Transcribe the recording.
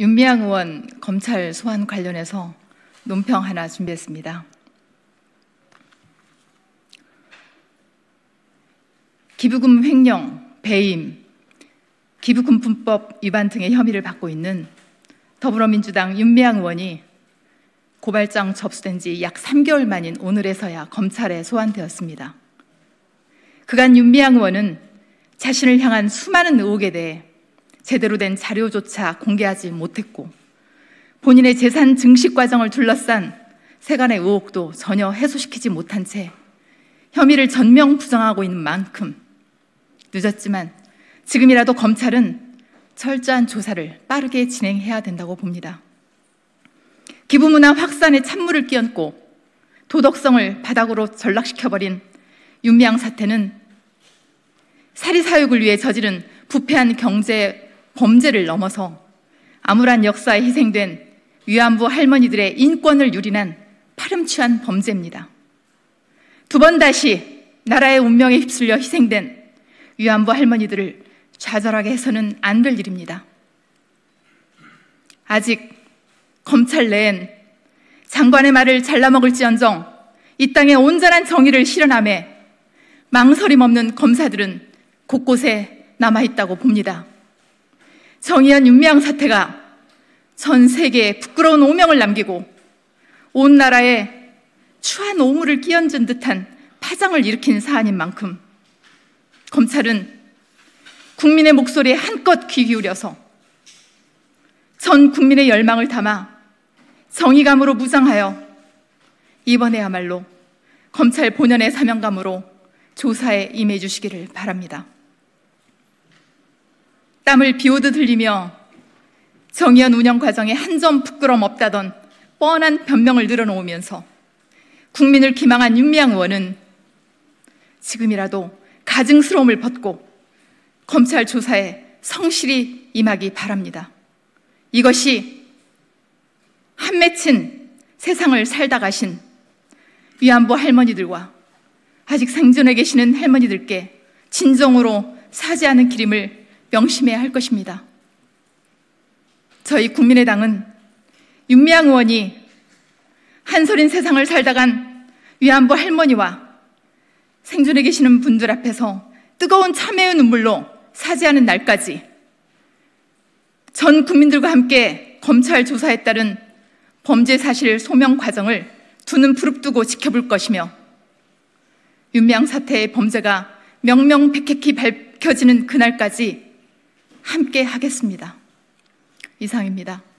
윤미향 의원 검찰 소환 관련해서 논평 하나 준비했습니다. 기부금 횡령, 배임, 기부금품법 위반 등의 혐의를 받고 있는 더불어민주당 윤미향 의원이 고발장 접수된 지 약 3개월 만인 오늘에서야 검찰에 소환되었습니다. 그간 윤미향 의원은 자신을 향한 수많은 의혹에 대해 제대로 된 자료조차 공개하지 못했고 본인의 재산 증식 과정을 둘러싼 세간의 의혹도 전혀 해소시키지 못한 채 혐의를 전면 부정하고 있는 만큼 늦었지만 지금이라도 검찰은 철저한 조사를 빠르게 진행해야 된다고 봅니다. 기부문화 확산에 찬물을 끼얹고 도덕성을 바닥으로 전락시켜버린 윤미향 사태는 사리사욕을 위해 저지른 부패한 경제 범죄를 넘어서 암울한 역사에 희생된 위안부 할머니들의 인권을 유린한 파렴치한 범죄입니다. 두 번 다시 나라의 운명에 휩쓸려 희생된 위안부 할머니들을 좌절하게 해서는 안 될 일입니다. 아직 검찰 내엔 장관의 말을 잘라먹을지언정 이 땅에 온전한 정의를 실현함에 망설임 없는 검사들은 곳곳에 남아있다고 봅니다. 정의연 윤미향 사태가 전 세계에 부끄러운 오명을 남기고 온 나라에 추한 오물을 끼얹은 듯한 파장을 일으킨 사안인 만큼 검찰은 국민의 목소리에 한껏 귀 기울여서 전 국민의 열망을 담아 정의감으로 무장하여 이번에야말로 검찰 본연의 사명감으로 조사에 임해 주시기를 바랍니다. 땀을 비오듯 흘리며 정의연 운영 과정에 한 점 부끄럼 없다던 뻔한 변명을 늘어놓으면서 국민을 기망한 윤미향 의원은 지금이라도 가증스러움을 벗고 검찰 조사에 성실히 임하기 바랍니다. 이것이 한 맺힌 세상을 살다 가신 위안부 할머니들과 아직 생존해 계시는 할머니들께 진정으로 사죄하는 길임을 명심해야 할 것입니다. 저희 국민의당은 윤미향 의원이 한서린 세상을 살다 간 위안부 할머니와 생존해 계시는 분들 앞에서 뜨거운 참회의 눈물로 사죄하는 날까지 전 국민들과 함께 검찰 조사에 따른 범죄 사실 소명 과정을 두 눈 부릅뜨고 지켜볼 것이며 윤미향 사태의 범죄가 명명백백히 밝혀지는 그날까지 함께 하겠습니다. 이상입니다.